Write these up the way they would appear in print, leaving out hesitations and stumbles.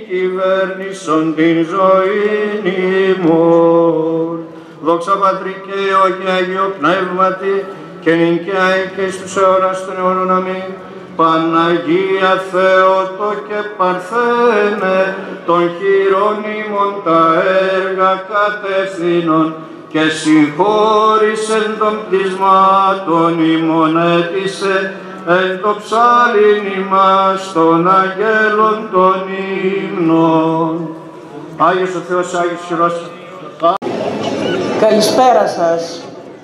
κυβέρνησον την ζωήν ημών. Δόξα Πατρί και Υιό και Αγίο Πνεύματι, και νυν και αεί και εις τους αιώνας των αιώνων. αμήν. Παναγία Θεότο και Παρθένε, των χειρών ημών τα έργα κατευθύνων, και συγχώρησεν των πτυσμάτων ημών έτησε, εν το ψάλιν ημάς των αγγέλων των ύμνων. Άγιος ο Θεός, Άγιος Χειρός. Καλησπέρα σας.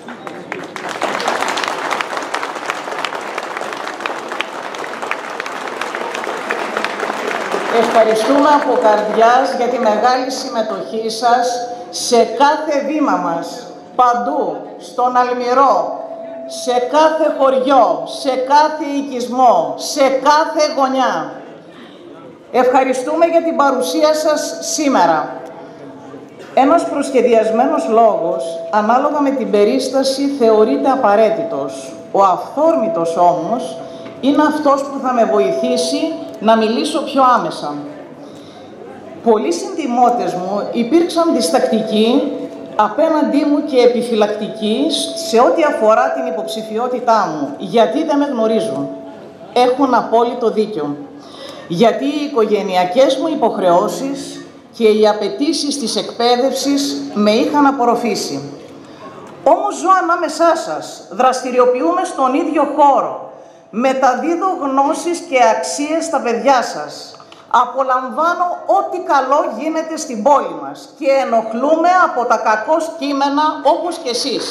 Ευχαριστούμε από καρδιάς για τη μεγάλη συμμετοχή σας σε κάθε βήμα μας, παντού, στον Αλμυρό, σε κάθε χωριό, σε κάθε οικισμό, σε κάθε γωνιά. Ευχαριστούμε για την παρουσία σας σήμερα. Ένας προσχεδιασμένος λόγος, ανάλογα με την περίσταση, θεωρείται απαραίτητος. Ο αυθόρμητος όμως είναι αυτός που θα με βοηθήσει να μιλήσω πιο άμεσα. Πολλοί συντιμότες μου υπήρξαν διστακτικοί απέναντί μου και επιφυλακτικοί σε ό,τι αφορά την υποψηφιότητά μου, γιατί δεν με γνωρίζουν. Έχουν απόλυτο δίκιο. Γιατί οι οικογενειακές μου υποχρεώσεις και οι απαιτήσεις της εκπαίδευσης με είχαν απορροφήσει. Όμως ζω ανάμεσά σας, δραστηριοποιούμε στον ίδιο χώρο, μεταδίδω γνώσεις και αξίες στα παιδιά σας. Απολαμβάνω ό,τι καλό γίνεται στην πόλη μας και ενοχλούμε από τα κακώς κείμενα όπως και εσείς.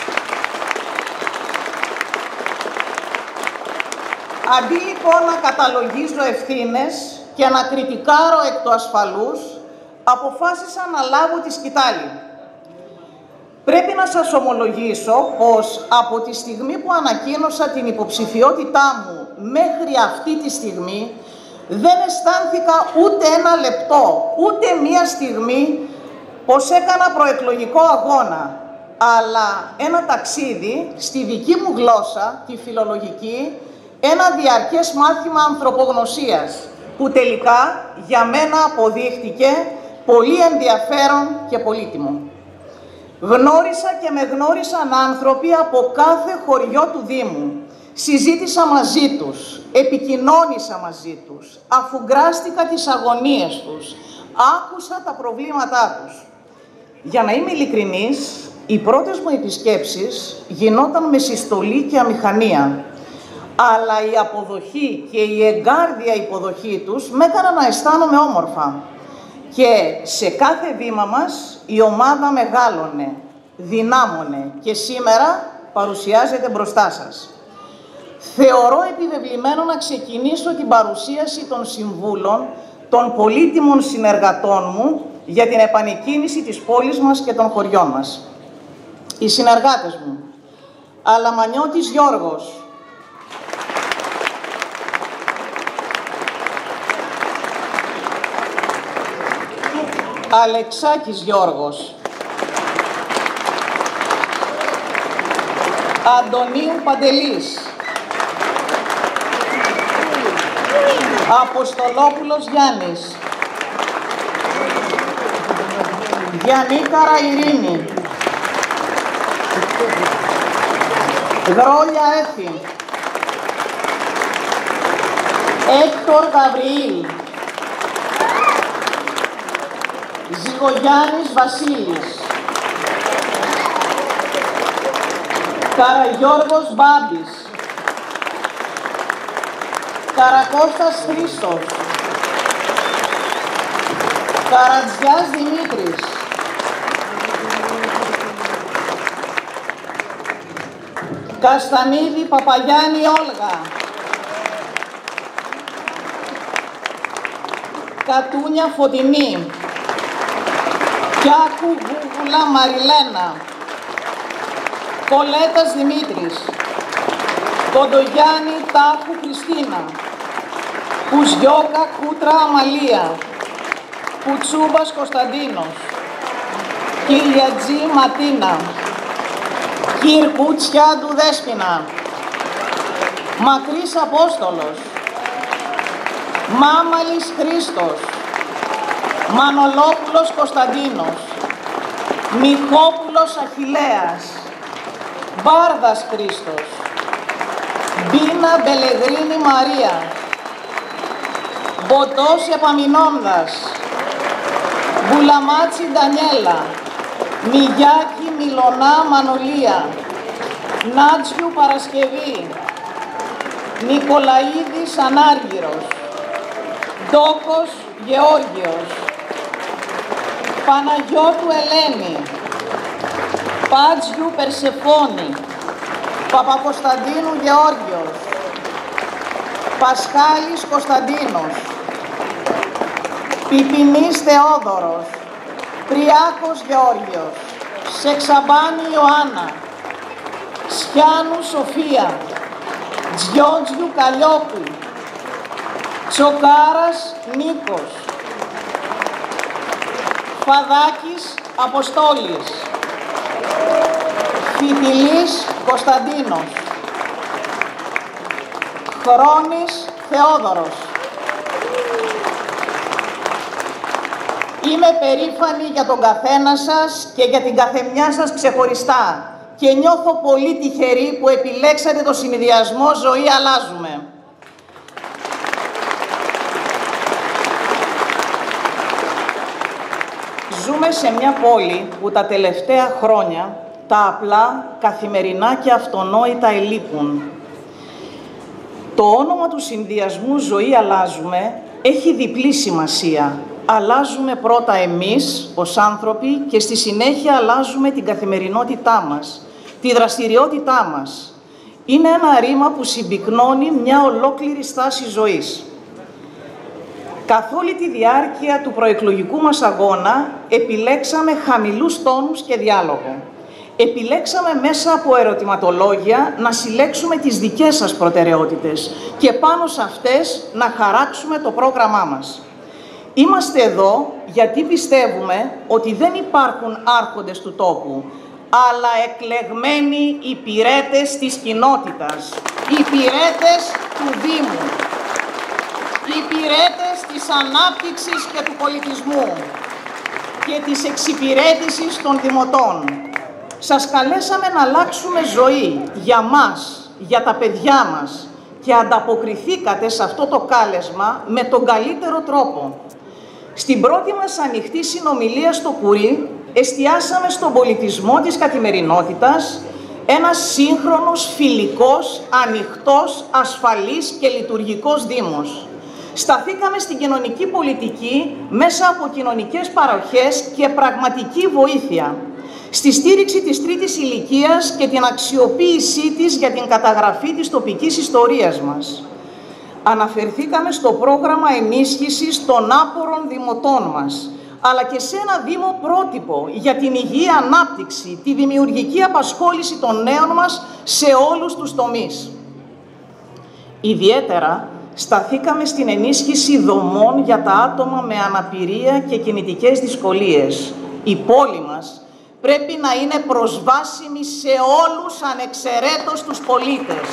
Αντί λοιπόν να καταλογίζω ευθύνες και να κριτικάρω εκ του ασφαλούς, αποφάσισα να λάβω τη σκητάλη. Πρέπει να σας ομολογήσω πως από τη στιγμή που ανακοίνωσα την υποψηφιότητά μου μέχρι αυτή τη στιγμή δεν αισθάνθηκα ούτε ένα λεπτό, ούτε μία στιγμή πως έκανα προεκλογικό αγώνα, αλλά ένα ταξίδι στη δική μου γλώσσα, τη φιλολογική, ένα διαρκές μάθημα ανθρωπογνωσίας, που τελικά για μένα αποδείχτηκε πολύ ενδιαφέρον και πολύτιμο. Γνώρισα και με γνώρισαν άνθρωποι από κάθε χωριό του Δήμου. Συζήτησα μαζί τους, επικοινώνησα μαζί τους, αφουγκράστηκα τις αγωνίες τους, άκουσα τα προβλήματά τους. Για να είμαι ειλικρινής, οι πρώτες μου επισκέψεις γινόταν με συστολή και αμηχανία, αλλά η αποδοχή και η εγκάρδια υποδοχή τους με έκαναν να αισθάνομαι όμορφα. Και σε κάθε βήμα μας η ομάδα μεγάλωνε, δυνάμωνε και σήμερα παρουσιάζεται μπροστά σας. Θεωρώ επιβεβλημένο να ξεκινήσω την παρουσίαση των συμβούλων των πολύτιμων συνεργατών μου για την επανεκκίνηση της πόλης μας και των χωριών μας. Οι συνεργάτες μου: Αλαμανιώτης Γιώργος, Αλεξάκης Γιώργος, Αντωνίου Παντελής, Αποστολόπουλος Γιάννης, Γιαννίκαρα Ειρήνη, Γρόλια Έφη, Έκτορ Γαβριήλ, Ζυγογιάννης Βασίλης, Καραγιώργος Μπάμπης, Καρακώστας Χρήστος, Καρατζιάς Δημήτρης, Καστανίδη Παπαγιάννη Όλγα, Κατούνια Φωτεινή, Κιάκου Γούγουλα Μαριλένα, Κολέτας Δημήτρης, Κοντογιάννη Τάχου Χριστίνα, Κουζιώκα Κούτρα Αμαλία, Κουτσούμπας Κωνσταντίνος, Κυλιατζή Ματίνα, Κυρκούτσιάντου Δέσποινα, Μακρύς Απόστολος, Μάμαλης Χρήστος, Μανολόπουλος Κωνσταντίνος, Μιχόπουλος Αχιλλέας, Μπάρδας Χρήστος, Μπίνα Μπελεγρίνη Μαρία, Μποτός Επαμινόνδας, Μπουλαμάτσι Ντανιέλα, Μιγιάκη Μιλονά Μανολία, Νάτζιου Παρασκευή, Νικολαίδης Ανάργυρος, Ντόκος Γεώργιος, Παναγιώτου Ελένη, Πάτζιου Περσεφόνη, Παπακοσταντίνου Γεώργιος, Πασχάλης Κωνσταντίνος, Πιπινής Θεόδωρος, Τριάκος Γεώργιος, Σεξαμπάνη Ιωάννα, Σιάνου Σοφία, Τζιότζιου Καλλιόπη, Τσοκάρας Νίκος, Φαδάκης Αποστόλης, Φιτιλής Κωνσταντίνος, Χρόνης Θεόδωρος. Είμαι περήφανη για τον καθένα σας και για την καθεμιά σας ξεχωριστά και νιώθω πολύ τυχερή που επιλέξατε το συνδυασμό «Ζωή αλλάζουμε». Ζούμε σε μια πόλη που τα τελευταία χρόνια τα απλά, καθημερινά και αυτονόητα ελείπουν. Το όνομα του συνδυασμού «Ζωή αλλάζουμε» έχει διπλή σημασία. Αλλάζουμε πρώτα εμείς ως άνθρωποι και στη συνέχεια αλλάζουμε την καθημερινότητά μας, τη δραστηριότητά μας. Είναι ένα ρήμα που συμπυκνώνει μια ολόκληρη στάση ζωής. Καθ' όλη τη διάρκεια του προεκλογικού μας αγώνα επιλέξαμε χαμηλούς τόνους και διάλογο. Επιλέξαμε μέσα από ερωτηματολόγια να συλλέξουμε τις δικές σας προτεραιότητες και πάνω σε αυτές να χαράξουμε το πρόγραμμά μας. Είμαστε εδώ γιατί πιστεύουμε ότι δεν υπάρχουν άρχοντες του τόπου, αλλά εκλεγμένοι υπηρέτες της κοινότητας, υπηρέτες του Δήμου, υπηρέτες της ανάπτυξης και του πολιτισμού και της εξυπηρέτησης των δημοτών. Σας καλέσαμε να αλλάξουμε ζωή για μας, για τα παιδιά μας και ανταποκριθήκατε σε αυτό το κάλεσμα με τον καλύτερο τρόπο. Στην πρώτη μας ανοιχτή συνομιλία στο Κουρί εστιάσαμε στον πολιτισμό της καθημερινότητας, ένας σύγχρονος, φιλικός, ανοιχτός, ασφαλής και λειτουργικός Δήμος. Σταθήκαμε στην κοινωνική πολιτική μέσα από κοινωνικές παροχές και πραγματική βοήθεια, στη στήριξη της τρίτης ηλικίας και την αξιοποίησή της για την καταγραφή της τοπικής ιστορίας μας. Αναφερθήκαμε στο πρόγραμμα ενίσχυσης των άπορων δημοτών μας, αλλά και σε ένα Δήμο πρότυπο για την υγιή ανάπτυξη, τη δημιουργική απασχόληση των νέων μας σε όλους τους τομείς. Ιδιαίτερα, σταθήκαμε στην ενίσχυση δομών για τα άτομα με αναπηρία και κινητικές δυσκολίες. Η πόλη μας πρέπει να είναι προσβάσιμη σε όλους ανεξαιρέτως τους πολίτες.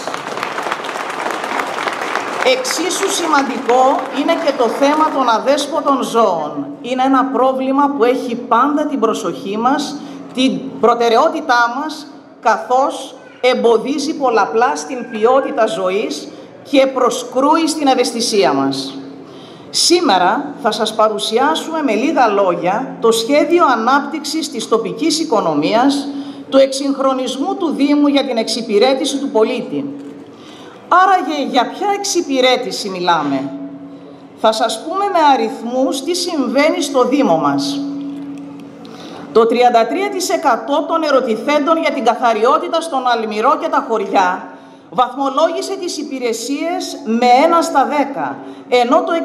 Εξίσου σημαντικό είναι και το θέμα των αδέσποτων ζώων. Είναι ένα πρόβλημα που έχει πάντα την προσοχή μας, την προτεραιότητά μας, καθώς εμποδίζει πολλαπλά στην ποιότητα ζωής και προσκρούει στην ευαισθησία μας. Σήμερα θα σας παρουσιάσουμε με λίγα λόγια το σχέδιο ανάπτυξης της τοπικής οικονομίας, του εξυγχρονισμού του Δήμου για την εξυπηρέτηση του πολίτη. Άραγε για ποια εξυπηρέτηση μιλάμε? Θα σας πούμε με αριθμούς τι συμβαίνει στο Δήμο μας. Το 33% των ερωτηθέντων για την καθαριότητα στον Αλμυρό και τα χωριά βαθμολόγησε τις υπηρεσίες με 1 στα 10, ενώ το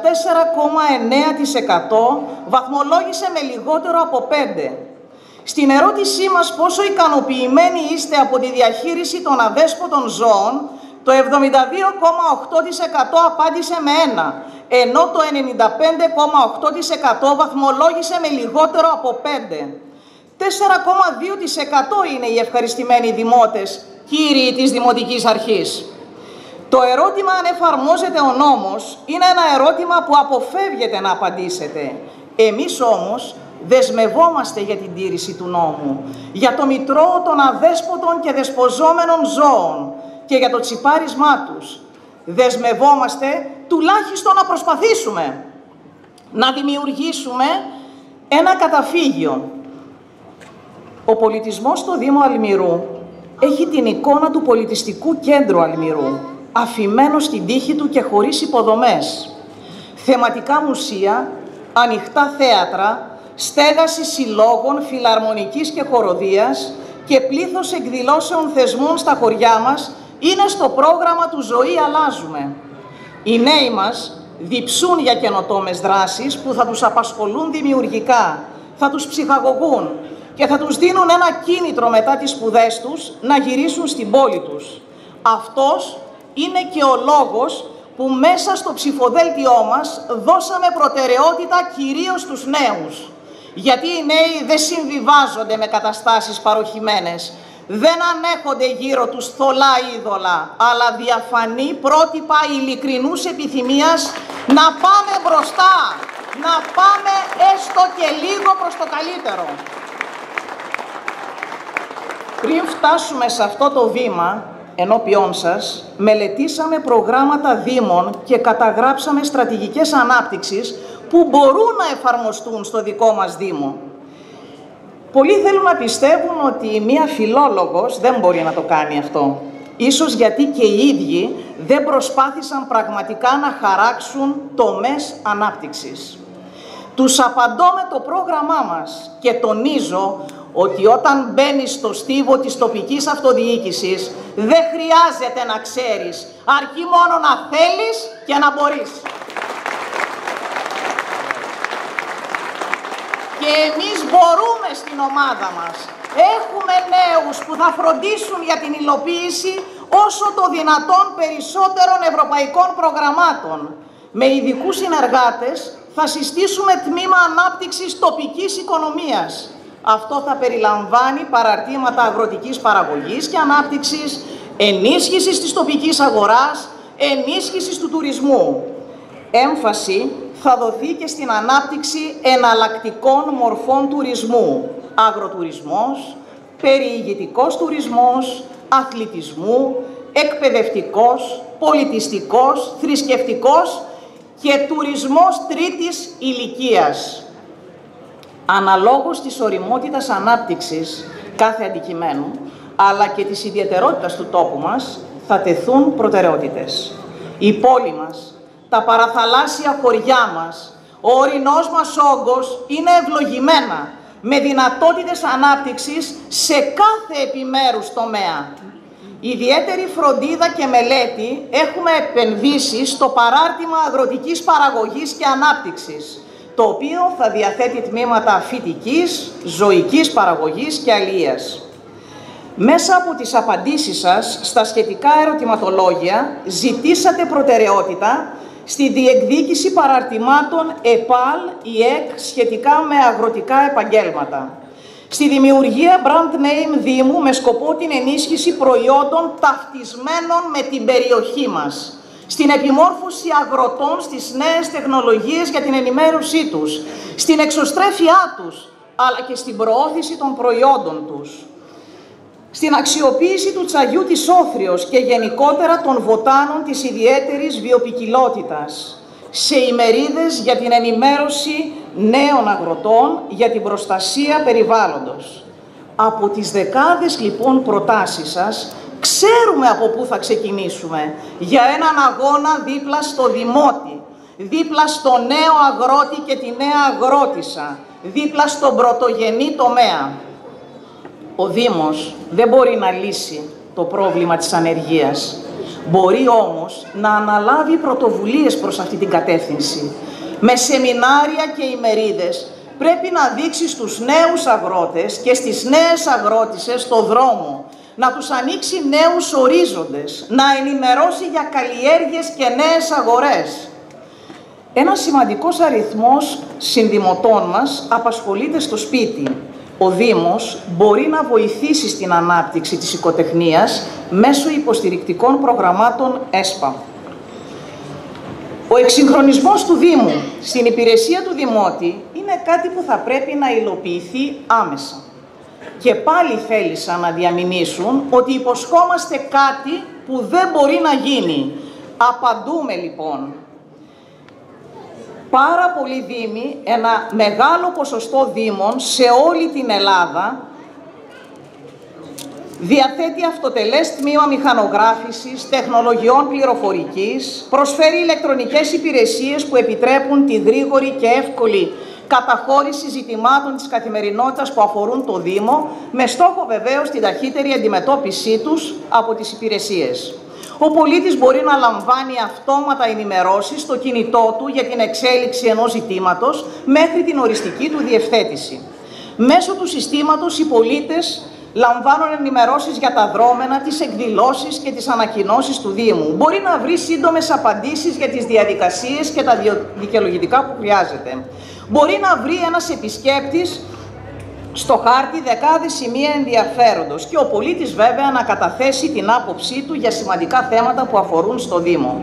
64,9% βαθμολόγησε με λιγότερο από 5. Στην ερώτησή μας πόσο ικανοποιημένοι είστε από τη διαχείριση των αδέσποτων ζώων, το 72,8% απάντησε με 1, ενώ το 95,8% βαθμολόγησε με λιγότερο από 5. 4,2% είναι οι ευχαριστημένοι δημότες, κύριοι της Δημοτικής Αρχής. Το ερώτημα αν εφαρμόζεται ο νόμος είναι ένα ερώτημα που αποφεύγετε να απαντήσετε. Εμείς όμως δεσμευόμαστε για την τήρηση του νόμου, για το μητρό των αδέσποτων και δεσποζόμενων ζώων και για το τσιπάρισμά τους. Δεσμευόμαστε τουλάχιστον να προσπαθήσουμε να δημιουργήσουμε ένα καταφύγιο. Ο πολιτισμός στο Δήμο Αλμυρού έχει την εικόνα του πολιτιστικού κέντρου Αλμυρού, αφημένο στην τύχη του και χωρίς υποδομές. Θεματικά μουσεία, ανοιχτά θέατρα, στέγαση συλλόγων, φιλαρμονικής και χοροδίας και πλήθος εκδηλώσεων θεσμών στα χωριά μας είναι στο πρόγραμμα του «Ζωή αλλάζουμε». Οι νέοι μας διψούν για καινοτόμες δράσεις που θα τους απασχολούν δημιουργικά, θα τους ψυχαγωγούν και θα τους δίνουν ένα κίνητρο μετά τις σπουδές τους να γυρίσουν στην πόλη τους. Αυτός είναι και ο λόγος που μέσα στο ψηφοδέλτιό μας δώσαμε προτεραιότητα κυρίως στους νέους. Γιατί οι νέοι δεν συμβιβάζονται με καταστάσεις παροχημένες, δεν ανέχονται γύρω τους θολά είδωλα, αλλά διαφανή πρότυπα ειλικρινούς επιθυμίας να πάμε μπροστά, να πάμε έστω και λίγο προς το καλύτερο. Πριν φτάσουμε σε αυτό το βήμα, ενώπιόν σας, μελετήσαμε προγράμματα δήμων και καταγράψαμε στρατηγικές ανάπτυξης που μπορούν να εφαρμοστούν στο δικό μας Δήμο. Πολλοί θέλουν να πιστεύουν ότι μία φιλόλογος δεν μπορεί να το κάνει αυτό. Ίσως γιατί και οι ίδιοι δεν προσπάθησαν πραγματικά να χαράξουν τομές ανάπτυξης. Τους απαντώ με το πρόγραμμά μας και τονίζω ότι όταν μπαίνεις στο στίβο της τοπικής αυτοδιοίκησης δεν χρειάζεται να ξέρεις, αρκεί μόνο να θέλεις και να μπορείς. Και εμείς μπορούμε στην ομάδα μας. Έχουμε νέους που θα φροντίσουν για την υλοποίηση όσο το δυνατόν περισσότερων ευρωπαϊκών προγραμμάτων. Με ειδικούς συνεργάτες θα συστήσουμε τμήμα ανάπτυξης τοπικής οικονομίας. Αυτό θα περιλαμβάνει παραρτήματα αγροτικής παραγωγής και ανάπτυξης, ενίσχυσης της τοπικής αγοράς, ενίσχυσης του τουρισμού. Έμφαση θα δοθεί και στην ανάπτυξη εναλλακτικών μορφών τουρισμού, αγροτουρισμός, περιηγητικός τουρισμός, αθλητισμού, εκπαιδευτικός, πολιτιστικός, θρησκευτικός και τουρισμός τρίτης ηλικίας. Αναλόγως της ωριμότητας ανάπτυξης κάθε αντικειμένου, αλλά και της ιδιαιτερότητας του τόπου μας, θα τεθούν προτεραιότητες. Η πόλη μας, τα παραθαλάσσια χωριά μας, ο ορεινός μας όγκος είναι ευλογημένα, με δυνατότητες ανάπτυξης σε κάθε επιμέρους τομέα. Ιδιαίτερη φροντίδα και μελέτη έχουμε επενδύσει στο παράρτημα αγροτικής παραγωγής και ανάπτυξης, το οποίο θα διαθέτει τμήματα φυτικής, ζωικής παραγωγής και αλίας. Μέσα από τις απαντήσεις σας στα σχετικά ερωτηματολόγια ζητήσατε προτεραιότητα στη διεκδίκηση παραρτημάτων ΕΠΑΛ, ΙΕΚ σχετικά με αγροτικά επαγγέλματα. Στη δημιουργία brand name Δήμου με σκοπό την ενίσχυση προϊόντων ταυτισμένων με την περιοχή μας. Στην επιμόρφωση αγροτών στις νέες τεχνολογίες για την ενημέρωσή τους, στην εξωστρέφειά τους, αλλά και στην προώθηση των προϊόντων τους. Στην αξιοποίηση του τσαγιού της Όθριος και γενικότερα των βοτάνων της ιδιαίτερης βιοποικιλότητας. Σε ημερίδες για την ενημέρωση νέων αγροτών για την προστασία περιβάλλοντος. Από τις δεκάδες λοιπόν προτάσεις σας, ξέρουμε από πού θα ξεκινήσουμε για έναν αγώνα δίπλα στο δημότη, δίπλα στο νέο αγρότη και τη νέα αγρότισσα, δίπλα στον πρωτογενή τομέα. Ο Δήμος δεν μπορεί να λύσει το πρόβλημα της ανεργίας. Μπορεί όμως να αναλάβει πρωτοβουλίες προς αυτή την κατεύθυνση. Με σεμινάρια και ημερίδες πρέπει να δείξει στους νέους αγρότες και στις νέες αγρότισσες το δρόμο, να τους ανοίξει νέους ορίζοντες, να ενημερώσει για καλλιέργειες και νέες αγορές. Ένας σημαντικός αριθμός συνδημοτών μας απασχολείται στο σπίτι. Ο Δήμος μπορεί να βοηθήσει στην ανάπτυξη της οικοτεχνίας μέσω υποστηρικτικών προγραμμάτων ΕΣΠΑ. Ο εξυγχρονισμός του Δήμου στην υπηρεσία του Δημότη είναι κάτι που θα πρέπει να υλοποιηθεί άμεσα. Και πάλι θέλησαν να διαμηνήσουν ότι υποσχόμαστε κάτι που δεν μπορεί να γίνει. Απαντούμε λοιπόν. Πάρα πολλοί δήμοι, ένα μεγάλο ποσοστό δήμων σε όλη την Ελλάδα διαθέτει αυτοτελές τμήμα μηχανογράφησης, τεχνολογιών πληροφορικής, προσφέρει ηλεκτρονικές υπηρεσίες που επιτρέπουν τη γρήγορη και εύκολη καταχώρηση ζητημάτων της καθημερινότητας που αφορούν το Δήμο, με στόχο βεβαίως την ταχύτερη αντιμετώπιση τους από τις υπηρεσίες. Ο πολίτης μπορεί να λαμβάνει αυτόματα ενημερώσεις στο κινητό του για την εξέλιξη ενός ζητήματος μέχρι την οριστική του διευθέτηση. Μέσω του συστήματος οι πολίτες λαμβάνουν ενημερώσεις για τα δρόμενα, τις εκδηλώσεις και τις ανακοινώσεις του Δήμου. Μπορεί να βρει σύντομες απαντήσεις για τις διαδικασίες και τα δικαιολογητικά που χρειάζεται. Μπορεί να βρει ένας επισκέπτης στο χάρτη δεκάδες σημεία ενδιαφέροντος και ο πολίτης βέβαια να καταθέσει την άποψή του για σημαντικά θέματα που αφορούν στο Δήμο.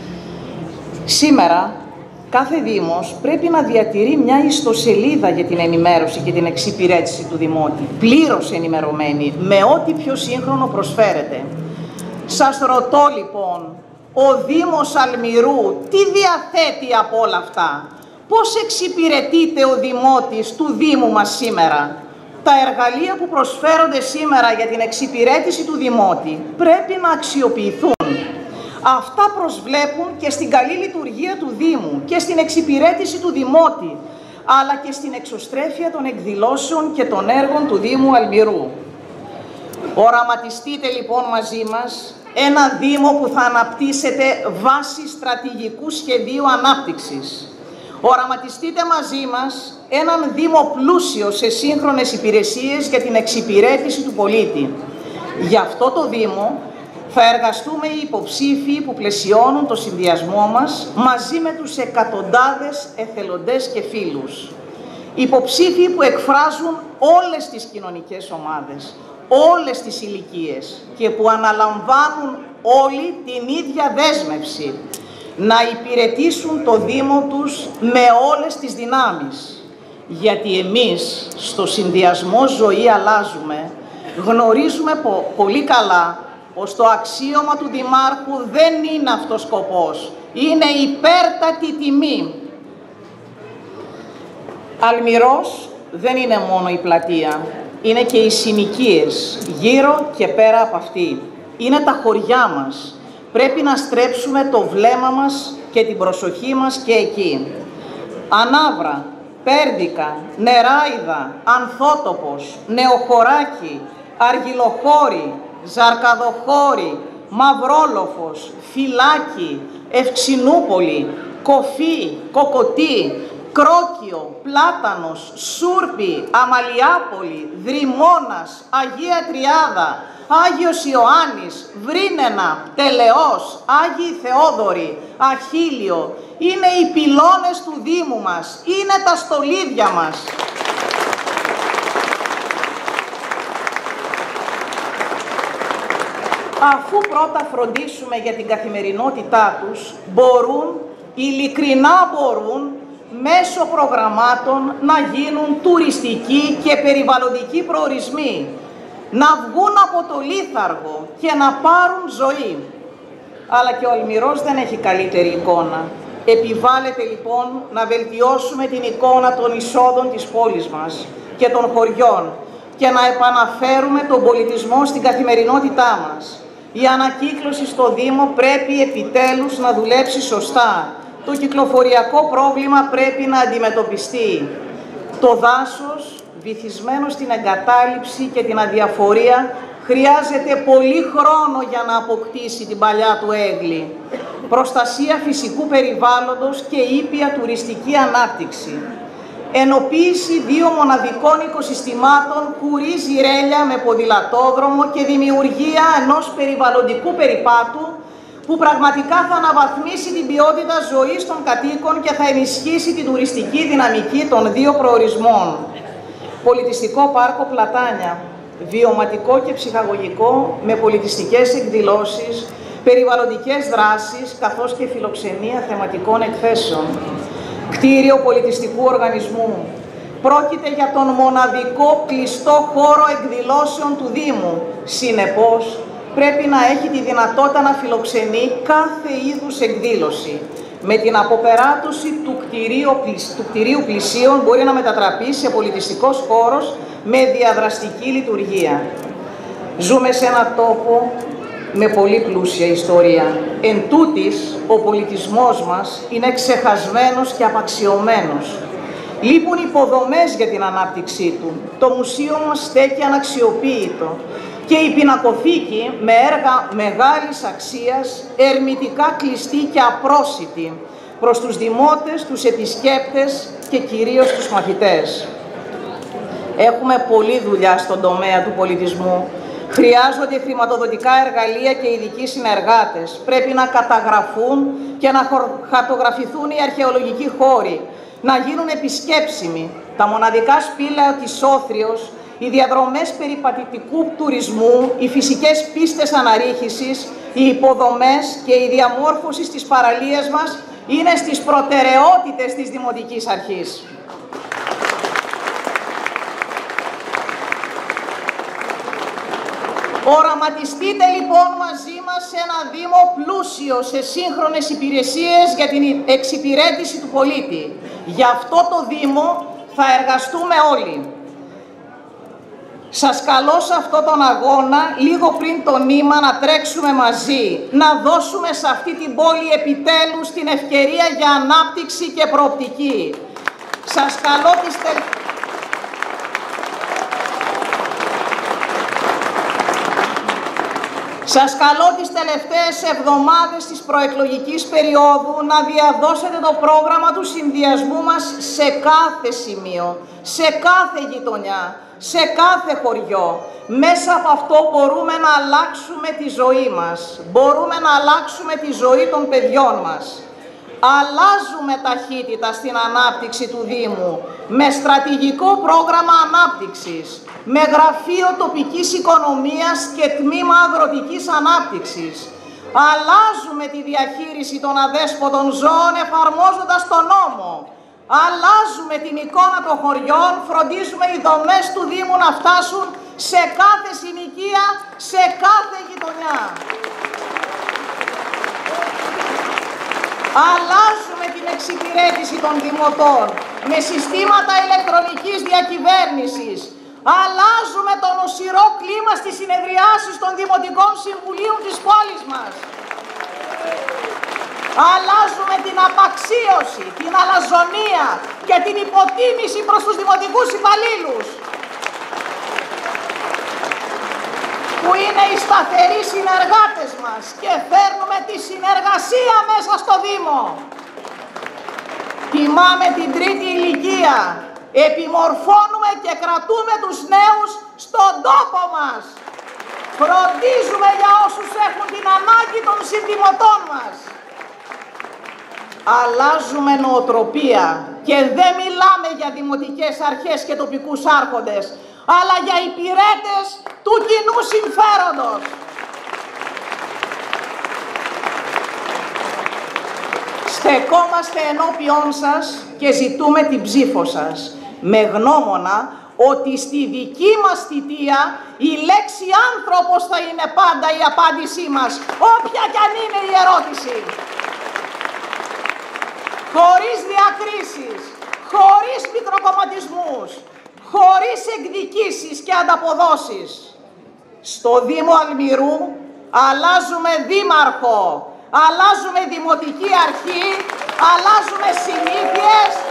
Σήμερα, κάθε Δήμος πρέπει να διατηρεί μια ιστοσελίδα για την ενημέρωση και την εξυπηρέτηση του Δημότη, πλήρως ενημερωμένη, με ό,τι πιο σύγχρονο προσφέρεται. Σας ρωτώ λοιπόν, ο Δήμος Αλμυρού τι διαθέτει από όλα αυτά? Πώς εξυπηρετείται ο Δημότης του Δήμου μας σήμερα? Τα εργαλεία που προσφέρονται σήμερα για την εξυπηρέτηση του Δημότη πρέπει να αξιοποιηθούν. Αυτά προσβλέπουν και στην καλή λειτουργία του Δήμου και στην εξυπηρέτηση του Δημότη, αλλά και στην εξωστρέφεια των εκδηλώσεων και των έργων του Δήμου Αλμυρού. Οραματιστείτε λοιπόν μαζί μας ένα Δήμο που θα αναπτύσσεται βάσει στρατηγικού σχεδίου ανάπτυξης. Οραματιστείτε μαζί μας έναν Δήμο πλούσιο σε σύγχρονες υπηρεσίες για την εξυπηρέτηση του πολίτη. Γι' αυτό το Δήμο θα εργαστούμε οι υποψήφοι που πλαισιώνουν το συνδυασμό μας μαζί με τους εκατοντάδες εθελοντές και φίλους. Υποψήφοι που εκφράζουν όλες τις κοινωνικές ομάδες, όλες τις ηλικίες και που αναλαμβάνουν όλοι την ίδια δέσμευση να υπηρετήσουν το Δήμο τους με όλες τις δυνάμεις. Γιατί εμείς στο συνδυασμό Ζωή Αλλάζουμε γνωρίζουμε πολύ καλά πως το αξίωμα του Δημάρχου δεν είναι αυτός σκοπός, είναι υπέρτατη τιμή. Αλμυρός δεν είναι μόνο η πλατεία, είναι και οι συνοικίες γύρω και πέρα από αυτή. Είναι τα χωριά μας. Πρέπει να στρέψουμε το βλέμμα μας και την προσοχή μας και εκεί. Ανάβρα, Πέρδικα, Νεράιδα, Ανθότοπος, Νεοχωράκι, Αργυλοχώρη, Ζαρκαδοχώρη, Μαυρόλοφος, Φυλάκη, Ευξινούπολη, Κοφή, Κοκοτή, Κρόκιο, Πλάτανος, Σούρπη, Αμαλιάπολη, Δρυμώνας, Αγία Τριάδα, Άγιος Ιωάννης, Βρύνενα, Τελεός, Άγιοι Θεόδωροι, Αχίλιο. Είναι οι πυλώνες του Δήμου μας, είναι τα στολίδια μας. Αφού πρώτα φροντίσουμε για την καθημερινότητά τους, ειλικρινά μπορούν, μέσω προγραμμάτων να γίνουν τουριστικοί και περιβαλλοντικοί προορισμοί, να βγουν από το λίθαργο και να πάρουν ζωή. Αλλά και ο Αλμυρός δεν έχει καλύτερη εικόνα. Επιβάλλεται λοιπόν να βελτιώσουμε την εικόνα των εισόδων της πόλης μας και των χωριών και να επαναφέρουμε τον πολιτισμό στην καθημερινότητά μας. Η ανακύκλωση στο Δήμο πρέπει επιτέλους να δουλέψει σωστά. Το κυκλοφοριακό πρόβλημα πρέπει να αντιμετωπιστεί. Το δάσος, βυθισμένο στην εγκατάλειψη και την αδιαφορία, χρειάζεται πολύ χρόνο για να αποκτήσει την παλιά του έγκλη. Προστασία φυσικού περιβάλλοντος και ήπια τουριστική ανάπτυξη. Ενοποίηση 2 μοναδικών οικοσυστημάτων κουρίζει ρέλια με ποδηλατόδρομο και δημιουργία ενός περιβαλλοντικού περιπάτου που πραγματικά θα αναβαθμίσει την ποιότητα ζωής των κατοίκων και θα ενισχύσει την τουριστική δυναμική των 2 προορισμών. Πολιτιστικό πάρκο Πλατάνια, βιωματικό και ψυχαγωγικό με πολιτιστικές εκδηλώσεις, περιβαλλοντικές δράσεις καθώς και φιλοξενία θεματικών εκθέσεων. Κτίριο πολιτιστικού οργανισμού, Πρόκειται για τον μοναδικό κλειστό χώρο εκδηλώσεων του Δήμου. Συνεπώς, πρέπει να έχει τη δυνατότητα να φιλοξενεί κάθε είδους εκδήλωση. Με την αποπεράτωση του κτηρίου πλησίων μπορεί να μετατραπεί σε πολιτιστικός χώρος με διαδραστική λειτουργία. Ζούμε σε έναν τόπο με πολύ πλούσια ιστορία. Εν τούτης, ο πολιτισμός μας είναι ξεχασμένος και απαξιωμένος. Λείπουν υποδομές για την ανάπτυξή του. Το μουσείο μας στέκει αναξιοποίητο και η πινακοθήκη με έργα μεγάλης αξίας, ερμητικά κλειστή και απρόσιτη προς τους δημότες, τους επισκέπτες και κυρίως τους μαθητές. Έχουμε πολλή δουλειά στον τομέα του πολιτισμού. Χρειάζονται χρηματοδοτικά εργαλεία και ειδικοί συνεργάτες. Πρέπει να καταγραφούν και να χαρτογραφηθούν οι αρχαιολογικοί χώροι, να γίνουν επισκέψιμοι. Τα μοναδικά σπήλαια της Όθριος, οι διαδρομές περιπατητικού τουρισμού, οι φυσικές πίστες αναρρίχησης, οι υποδομές και η διαμόρφωση στις παραλίες μας είναι στις προτεραιότητες της Δημοτικής Αρχής. Οραματιστείτε λοιπόν μαζί μας σε ένα Δήμο πλούσιο σε σύγχρονες υπηρεσίες για την εξυπηρέτηση του πολίτη. Γι' αυτό το Δήμο θα εργαστούμε όλοι. Σας καλώ σε αυτόν τον αγώνα, λίγο πριν το νήμα, να τρέξουμε μαζί, να δώσουμε σε αυτή την πόλη επιτέλους την ευκαιρία για ανάπτυξη και προοπτική. Σας καλώ τις τελευταίες εβδομάδες της προεκλογικής περίοδου να διαδώσετε το πρόγραμμα του συνδυασμού μας σε κάθε σημείο, σε κάθε γειτονιά, σε κάθε χωριό. Μέσα από αυτό μπορούμε να αλλάξουμε τη ζωή μας, μπορούμε να αλλάξουμε τη ζωή των παιδιών μας. Αλλάζουμε ταχύτητα στην ανάπτυξη του Δήμου, με στρατηγικό πρόγραμμα ανάπτυξης, με γραφείο τοπικής οικονομίας και τμήμα αγροτικής ανάπτυξης. Αλλάζουμε τη διαχείριση των αδέσποτων ζώων εφαρμόζοντας τον νόμο. Αλλάζουμε την εικόνα των χωριών, φροντίζουμε οι δομές του Δήμου να φτάσουν σε κάθε συνοικία, σε κάθε γειτονιά. Αλλάζουμε την εξυπηρέτηση των δημοτών με συστήματα ηλεκτρονικής διακυβέρνησης. Αλλάζουμε το νοσηρό κλίμα στις συνεδριάσεις των Δημοτικών Συμβουλίων της πόλης μας. Αλλάζουμε την απαξίωση, την αλαζονία και την υποτίμηση προς τους δημοτικούς υπαλλήλους, που είναι οι σταθεροί συνεργάτες μας, και φέρνουμε τη συνεργασία μέσα στο Δήμο. Τιμάμε την τρίτη ηλικία, επιμορφώνουμε και κρατούμε τους νέους στον τόπο μας. Φροντίζουμε για όσους έχουν την ανάγκη των συνδημοτών μας. Αλλάζουμε νοοτροπία και δεν μιλάμε για δημοτικές αρχές και τοπικούς άρχοντες, αλλά για υπηρέτες του κοινού συμφέροντος. Στεκόμαστε ενώπιόν σας και ζητούμε την ψήφο σας, με γνώμονα ότι στη δική μας θητεία η λέξη άνθρωπος θα είναι πάντα η απάντησή μας, όποια κι αν είναι η ερώτηση. Χωρίς διακρίσεις, χωρίς μικροκομματισμούς, χωρίς εκδικήσεις και ανταποδόσεις. Στο Δήμο Αλμυρού αλλάζουμε δήμαρχο, αλλάζουμε δημοτική αρχή, αλλάζουμε συνήθειες,